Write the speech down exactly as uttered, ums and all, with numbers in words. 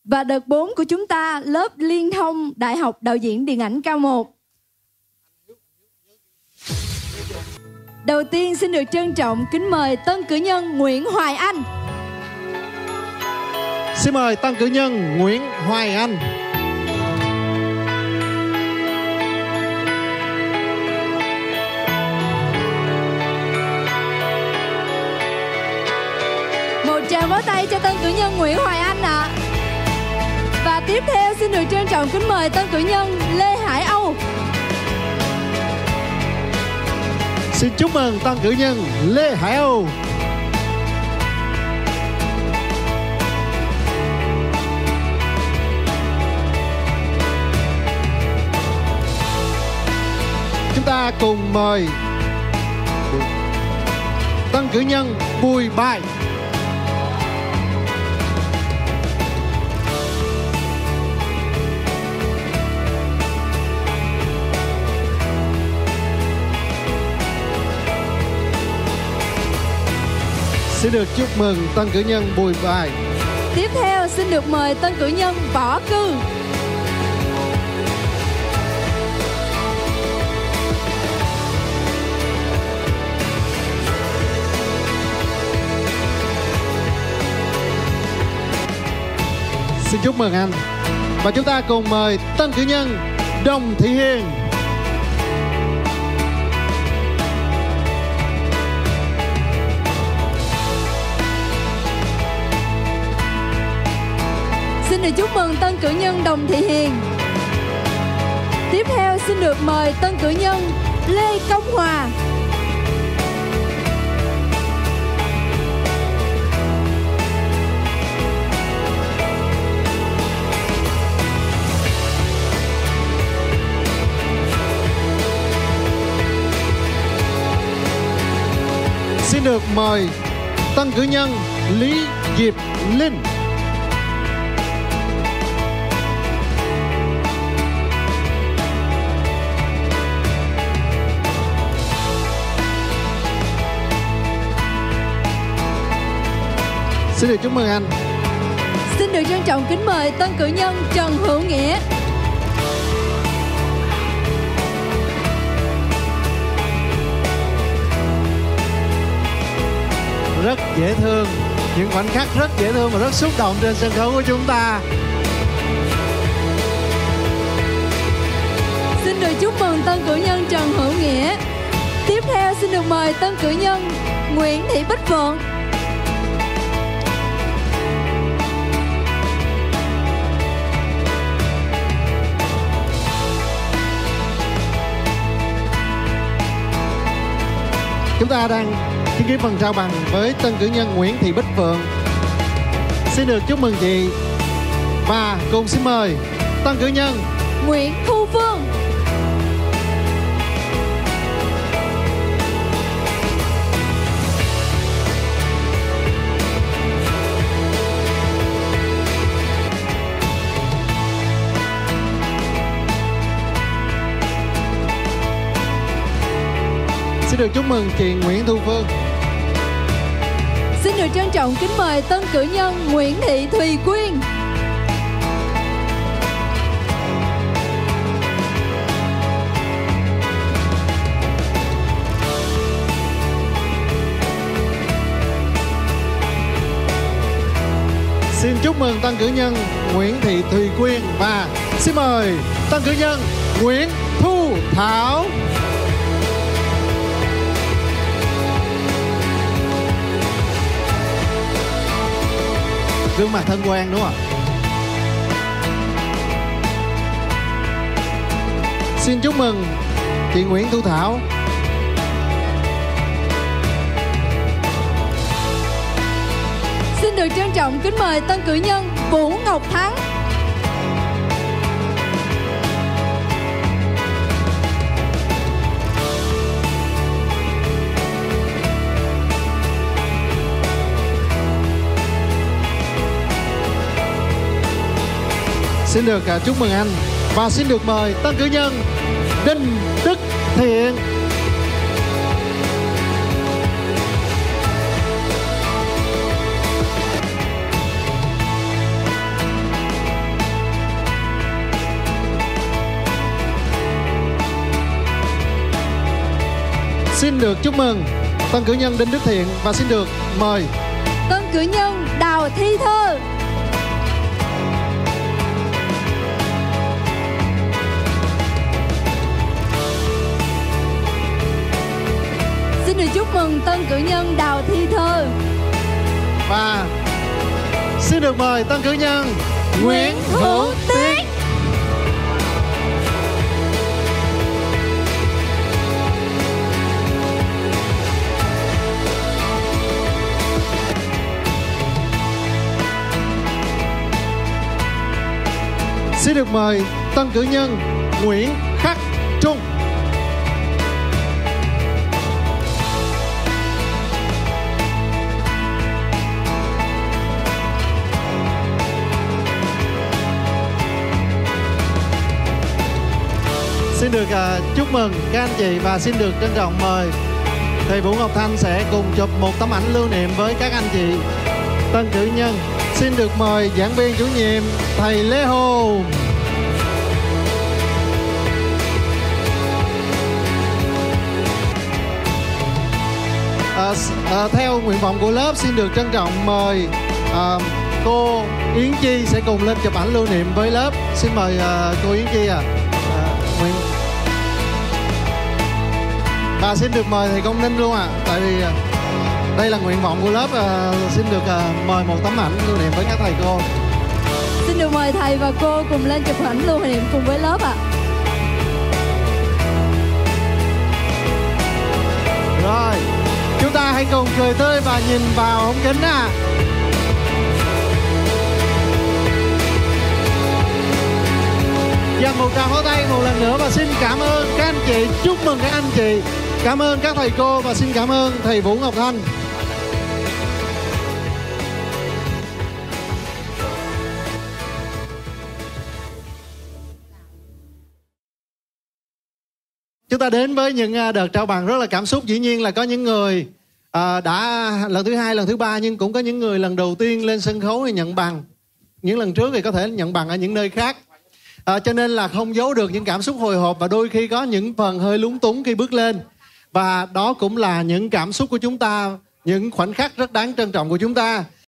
Và đợt bốn của chúng ta, lớp liên thông Đại học Đạo diễn Điện ảnh K một. Đầu tiên xin được trân trọng kính mời tân cử nhân Nguyễn Hoài Anh. Xin mời tân cử nhân Nguyễn Hoài Anh. Một tràng vỗ tay cho tân cử nhân Nguyễn Hoài Anh ạ. À. Và tiếp theo xin được trân trọng kính mời tân cử nhân Lê Hải Âu. Xin chúc mừng tân cử nhân Lê Hải Âu. Chúng ta cùng mời tân cử nhân Bùi Bài. Xin được chúc mừng tân cử nhân Bùi Bài. Tiếp theo xin được mời tân cử nhân Võ Cư. Xin chúc mừng anh. Và chúng ta cùng mời tân cử nhân Đồng Thị Hiền. Xin được chúc mừng tân cử nhân Đồng Thị Hiền. Tiếp theo xin được mời tân cử nhân Lê Công Hòa. Xin được mời tân cử nhân Lý Diệp Linh. Xin được chúc mừng anh. Xin được trân trọng kính mời tân cử nhân Trần Hữu Nghĩa. Rất dễ thương, những khoảnh khắc rất dễ thương và rất xúc động trên sân khấu của chúng ta. Xin được chúc mừng tân cử nhân Trần Hữu Nghĩa. Tiếp theo xin được mời tân cử nhân Nguyễn Thị Bích Phượng. Chúng ta đang chứng kiến phần trao bằng với tân cử nhân Nguyễn Thị Bích Phượng. Xin được chúc mừng chị. Và cùng xin mời tân cử nhân Nguyễn Thu Phương. Xin được chúc mừng chị Nguyễn Thu Phương. Xin được trân trọng kính mời tân cử nhân Nguyễn Thị Thùy Quyên. Xin chúc mừng tân cử nhân Nguyễn Thị Thùy Quyên. Và xin mời tân cử nhân Nguyễn Thu Thảo. Gương mặt thân quen đúng không ạ? Xin chúc mừng chị Nguyễn Thu Thảo. Xin được trân trọng kính mời tân cử nhân Vũ Ngọc Thắng. Xin được chúc mừng anh. Và xin được mời tân cử nhân Đinh Đức Thiện. xin được chúc mừng tân cử nhân Đinh Đức Thiện và xin được mời tân cử nhân Đào Thi Thơ. Xin được chúc mừng tân cử nhân Đào Thi Thơ. Và xin được mời tân cử nhân Nguyễn Hữu Tiến. Xin được mời tân cử nhân Nguyễn Khắc Trung. Xin được uh, chúc mừng các anh chị và xin được trân trọng mời thầy Vũ Ngọc Thanh sẽ cùng chụp một tấm ảnh lưu niệm với các anh chị tân cử nhân. Xin được mời giảng viên chủ nhiệm thầy Lê Hùng. À, à, theo nguyện vọng của lớp xin được trân trọng mời à, cô Yến Chi sẽ cùng lên chụp ảnh lưu niệm với lớp. Xin mời à, cô Yến Chi à. à nguyện... Và xin được mời thầy Công Ninh luôn ạ. À, tại vì à, đây là nguyện vọng của lớp. À, xin được à, mời một tấm ảnh lưu niệm với các thầy cô. Xin được mời thầy và cô cùng lên chụp ảnh lưu niệm cùng với lớp ạ. À. Rồi, chúng ta hãy cùng cười tươi và nhìn vào ống kính à. Dành một tràng pháo tay một lần nữa và xin cảm ơn các anh chị, chúc mừng các anh chị, cảm ơn các thầy cô và xin cảm ơn thầy Vũ Ngọc Thanh. Chúng ta đến với những đợt trao bằng rất là cảm xúc. Dĩ nhiên là có những người à, đã lần thứ hai, lần thứ ba, nhưng cũng có những người lần đầu tiên lên sân khấu thì nhận bằng. Những lần trước thì có thể nhận bằng ở những nơi khác. À, cho nên là không giấu được những cảm xúc hồi hộp và đôi khi có những phần hơi lúng túng khi bước lên. Và đó cũng là những cảm xúc của chúng ta, những khoảnh khắc rất đáng trân trọng của chúng ta.